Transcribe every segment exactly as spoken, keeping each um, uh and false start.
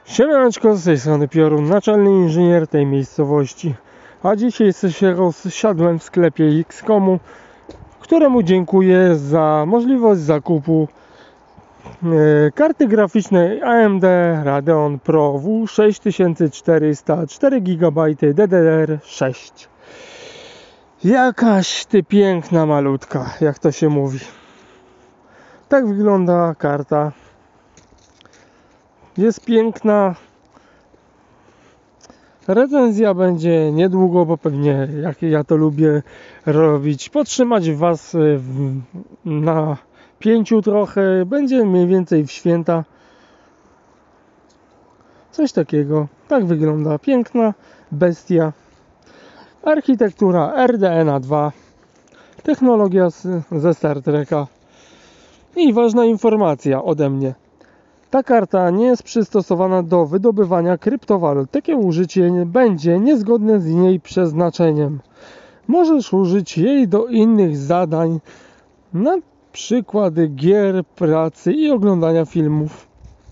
Siemaneczko, z tej strony Piorun, naczelny inżynier tej miejscowości. A dzisiaj się rozsiadłem w sklepie X komu, któremu dziękuję za możliwość zakupu e, karty graficznej A M D Radeon Pro W sześć tysięcy czterysta, cztery gigabajty D D R sześć. Jakaś ty piękna malutka, jak to się mówi. Tak wygląda karta. Jest piękna. Recenzja będzie niedługo, bo pewnie, jak ja to lubię robić, podtrzymać was w, na pięciu trochę. Będzie mniej więcej w święta. Coś takiego. Tak wygląda piękna bestia. Architektura R D N A dwa. Technologia z, ze Star Treka. I ważna informacja ode mnie. Ta karta nie jest przystosowana do wydobywania kryptowalut. Takie użycie będzie niezgodne z jej przeznaczeniem. Możesz użyć jej do innych zadań, na przykład gier, pracy i oglądania filmów.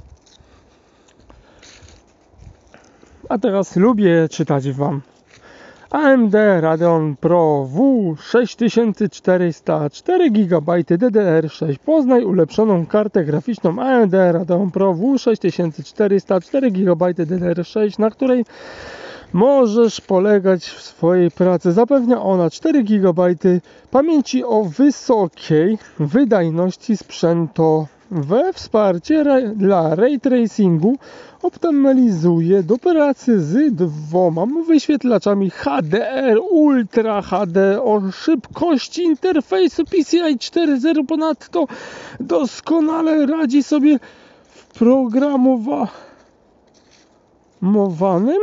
A teraz lubię czytać wam. A M D Radeon Pro W sześć tysięcy czterysta, cztery gigabajty D D R sześć. Poznaj ulepszoną kartę graficzną A M D Radeon Pro W sześć tysięcy czterysta, cztery gigabajty D D R sześć, na której możesz polegać w swojej pracy. Zapewnia ona cztery gigabajty pamięci o wysokiej wydajności sprzętowe, wsparcie dla ray tracingu, optymalizuje do pracy z dwoma wyświetlaczami H D R Ultra H D o szybkości interfejsu P C I cztery zero. Ponadto doskonale radzi sobie w programowanym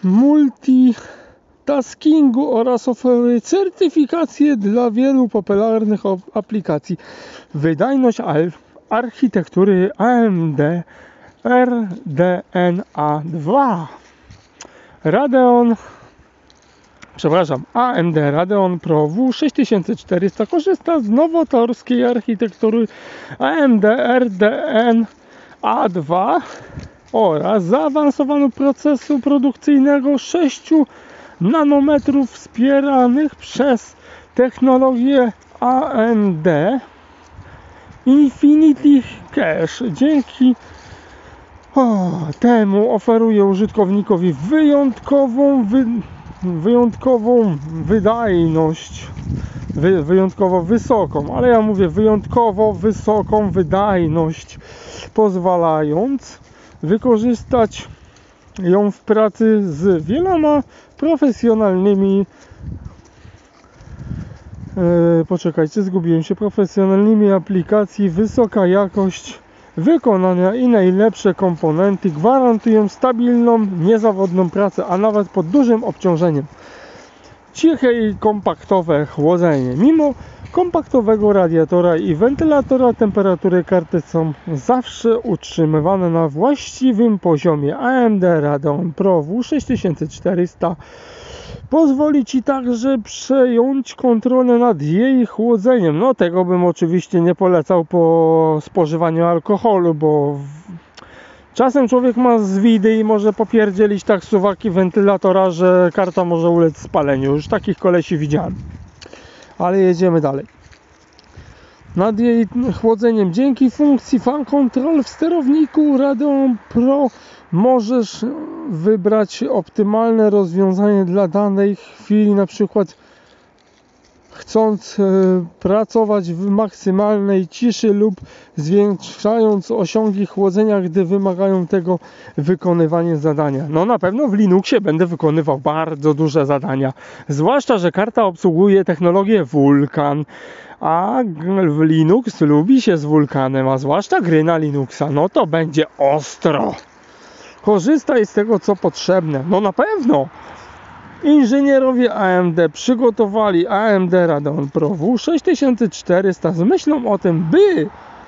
multitaskingu oraz oferuje certyfikacje dla wielu popularnych aplikacji. Wydajność architektury A M D R D N A dwa. Radeon, przepraszam, A M D Radeon Pro W sześć tysięcy czterysta korzysta z nowatorskiej architektury A M D R D N A dwa oraz zaawansowanego procesu produkcyjnego sześciu nanometrów wspieranych przez technologię A M D Infinity Cache. Dzięki O, temu oferuje użytkownikowi wyjątkową, wy, wyjątkową wydajność, wy, wyjątkowo wysoką, ale ja mówię wyjątkowo wysoką wydajność, pozwalając wykorzystać ją w pracy z wieloma profesjonalnymi e, poczekajcie, zgubiłem się, profesjonalnymi aplikacji. Wysoka jakość wykonania i najlepsze komponenty gwarantują stabilną, niezawodną pracę, a nawet pod dużym obciążeniem. Ciche i kompaktowe chłodzenie. Mimo kompaktowego radiatora i wentylatora temperatury karty są zawsze utrzymywane na właściwym poziomie. A M D Radeon Pro W sześć tysięcy czterysta pozwoli Ci także przejąć kontrolę nad jej chłodzeniem. No tego bym oczywiście nie polecał po spożywaniu alkoholu, bo czasem człowiek ma zwidy i może popierdzielić tak suwaki wentylatora, że karta może ulec spaleniu. Już takich kolesi widziałem. Ale jedziemy dalej. Nad jej chłodzeniem dzięki funkcji Fan Control w sterowniku Radeon Pro możesz wybrać optymalne rozwiązanie dla danej chwili, na przykład chcąc e, pracować w maksymalnej ciszy lub zwiększając osiągi chłodzenia, gdy wymagają tego wykonywanie zadania. No na pewno w Linuxie będę wykonywał bardzo duże zadania, zwłaszcza że karta obsługuje technologię Vulkan, a Linux lubi się z Vulkanem, a zwłaszcza gry na Linuxa, no to będzie ostro. Korzystaj z tego, co potrzebne. No na pewno. Inżynierowie A M D przygotowali A M D Radeon Pro W sześć tysięcy czterysta z myślą o tym, by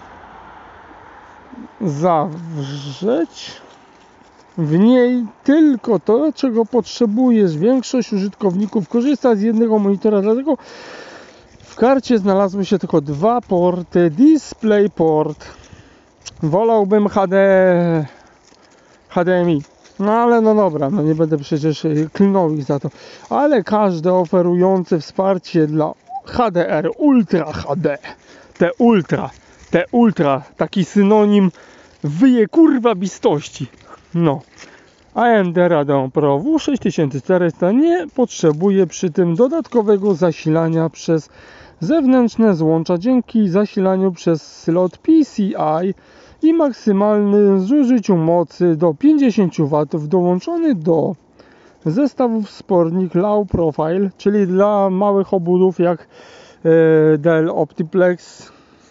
zawrzeć w niej tylko to, czego potrzebujesz. Większość użytkowników korzysta z jednego monitora, dlatego w karcie znalazły się tylko dwa porty. DisplayPort. Wolałbym H D H D M I. No ale no dobra, no nie będę przecież klnął ich za to. Ale każde oferujące wsparcie dla H D R Ultra H D, te Ultra, te Ultra, taki synonim wyje kurwa bistości. No. A M D Radeon Pro W sześć tysięcy czterysta nie potrzebuje przy tym dodatkowego zasilania przez zewnętrzne złącza dzięki zasilaniu przez slot P C I i maksymalnym zużyciu mocy do pięćdziesiąt watów dołączony do zestawów spornik Low Profile, czyli dla małych obudów jak e, Dell Optiplex.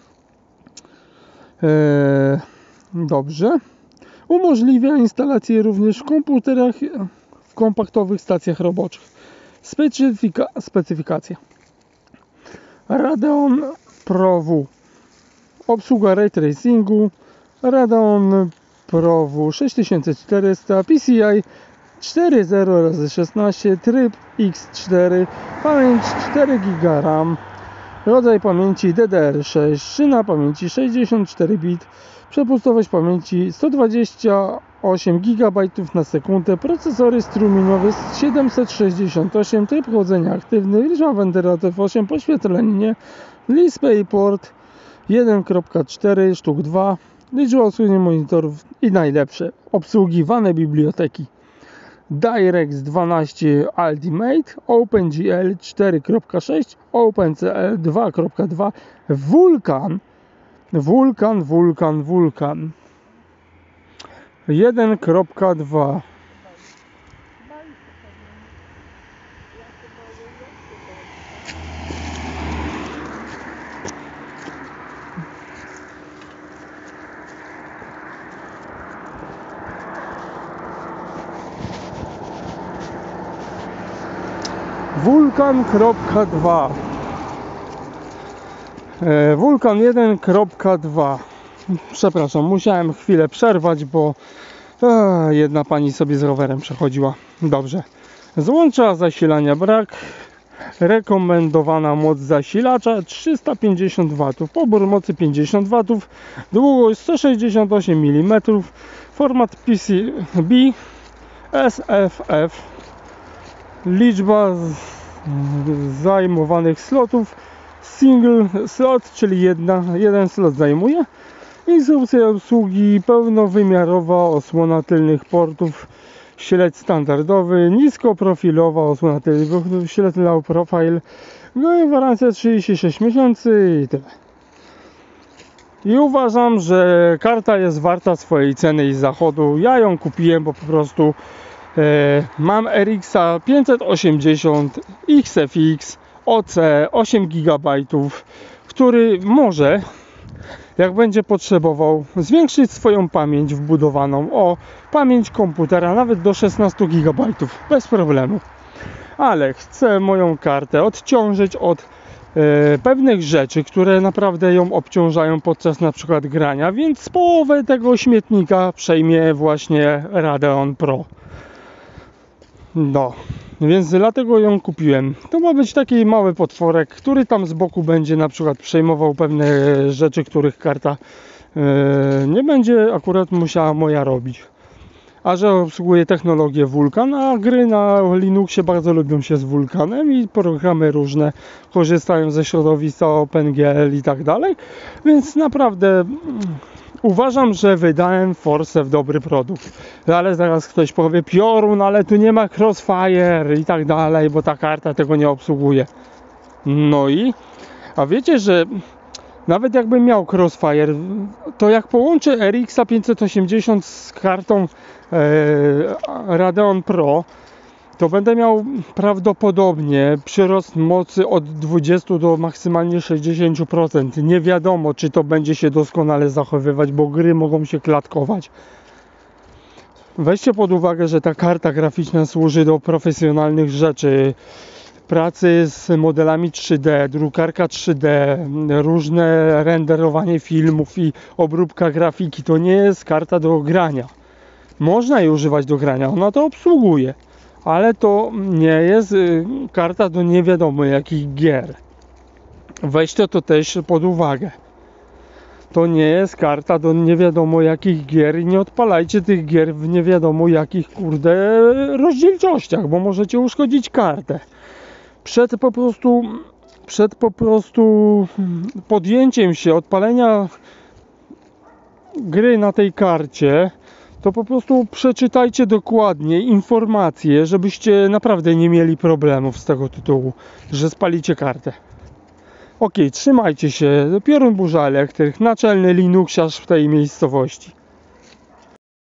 E, dobrze. Umożliwia instalację również w komputerach, w kompaktowych stacjach roboczych. Specyfika, specyfikacja. Radeon Pro W. Obsługa Ray Tracingu. Radeon Pro W sześć tysięcy czterysta. P C I cztery zero razy szesnaście. Tryb X cztery. Pamięć cztery giga RAM. Rodzaj pamięci D D R sześć. Szyna pamięci sześćdziesiąt cztery bit. Przepustowość pamięci sto dwadzieścia osiem gigabajtów na sekundę. Procesory strumieniowe siedemset sześćdziesiąt osiem. Tryb chłodzenia aktywny. Liczba wentylatorów osiem. Poświetlenie. DisplayPort jeden kropka cztery sztuk dwa. Liczba usunięć monitorów i najlepsze obsługiwane biblioteki. DirectX dwanaście Ultimate, OpenGL cztery kropka sześć, OpenCL dwa kropka dwa, Vulkan, Vulkan, Vulkan, Vulkan jeden kropka dwa. Vulkan kropka dwa. e, Vulkan jeden kropka dwa. Przepraszam, musiałem chwilę przerwać, bo e, jedna pani sobie z rowerem przechodziła. Dobrze. Złącza zasilania brak. Rekomendowana moc zasilacza trzysta pięćdziesiąt watów. Pobór mocy pięćdziesiąt watów. Długość sto sześćdziesiąt osiem milimetrów. Format P C B S F F. Liczba zajmowanych slotów single slot, czyli jedna, jeden slot zajmuje. Instrukcja obsługi pełnowymiarowa osłona tylnych portów, śledź standardowy, niskoprofilowa osłona tylnych portów, śledź low profile, gwarancja trzydzieści sześć miesięcy i tyle. I uważam, że karta jest warta swojej ceny i zachodu. Ja ją kupiłem, bo po prostu e, mam R X pięćset osiemdziesiąt X F X O C osiem gigabajtów, który może, jak będzie potrzebował, zwiększyć swoją pamięć wbudowaną o pamięć komputera nawet do szesnaście gigabajtów bez problemu. Ale chcę moją kartę odciążyć od e, pewnych rzeczy, które naprawdę ją obciążają podczas na przykład grania, więc połowę tego śmietnika przejmie właśnie Radeon Pro. No, więc dlatego ją kupiłem. To ma być taki mały potworek, który tam z boku będzie na przykład przejmował pewne rzeczy, których karta yy, nie będzie akurat musiała moja robić. A że obsługuje technologię Vulkan, a gry na Linuxie bardzo lubią się z Vulkanem i programy różne korzystają ze środowiska OpenGL i tak dalej, więc naprawdę uważam, że wydałem forsę w dobry produkt. Ale zaraz ktoś powie, piorun, ale tu nie ma Crossfire i tak dalej, bo ta karta tego nie obsługuje. No i, a wiecie, że nawet jakbym miał Crossfire, to jak połączę R X pięćset osiemdziesiąt z kartą e, Radeon Pro, to będę miał prawdopodobnie przyrost mocy od dwudziestu do maksymalnie sześćdziesięciu procent. Nie wiadomo, czy to będzie się doskonale zachowywać, bo gry mogą się klatkować. Weźcie pod uwagę, że ta karta graficzna służy do profesjonalnych rzeczy, pracy z modelami trzy D, drukarka trzy D, różne renderowanie filmów i obróbka grafiki. To nie jest karta do grania. Można jej używać do grania, ona to obsługuje, ale to nie jest karta do nie wiadomo jakich gier. Weźcie to też pod uwagę. To nie jest karta do nie wiadomo jakich gier i nie odpalajcie tych gier w nie wiadomo jakich kurde rozdzielczościach, bo możecie uszkodzić kartę. Przed po prostu przed po prostu podjęciem się odpalenia gry na tej karcie, to po prostu przeczytajcie dokładnie informacje, żebyście naprawdę nie mieli problemów z tego tytułu, że spalicie kartę. Ok, trzymajcie się. Piorun Burza Elektryk, naczelny Linuxiarz w tej miejscowości.